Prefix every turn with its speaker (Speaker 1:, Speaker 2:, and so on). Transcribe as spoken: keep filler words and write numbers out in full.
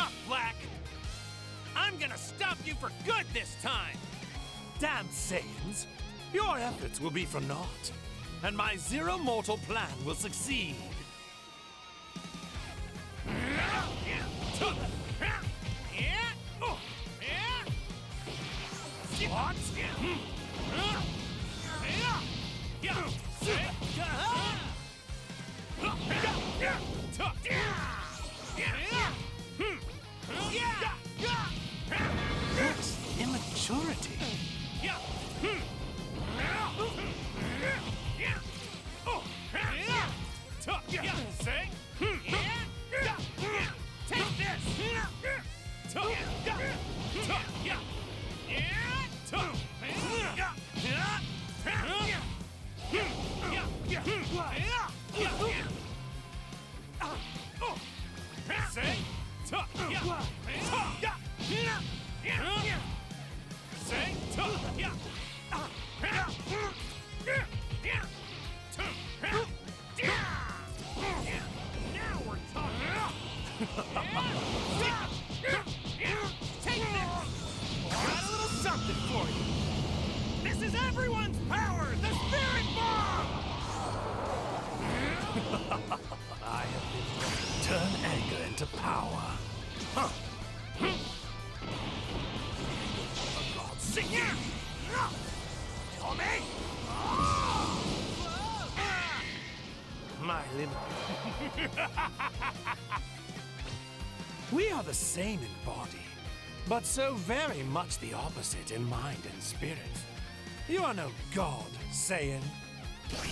Speaker 1: enough, Black! I'm gonna stop you for good this time!
Speaker 2: Damn Saiyans! Your efforts will be for naught, and my Zero Mortal plan will succeed.
Speaker 1: What?
Speaker 2: That's immaturity.
Speaker 1: Take this! Now we're talking! Take this! Got a little something for you! This is everyone's power! The Spirit Bomb!
Speaker 2: I have been known to turn anger into power. Huh.
Speaker 1: Sing here! Tommy!
Speaker 2: My limit. We are the same in body, but so very much the opposite in mind and spirit. You are no god, Saiyan.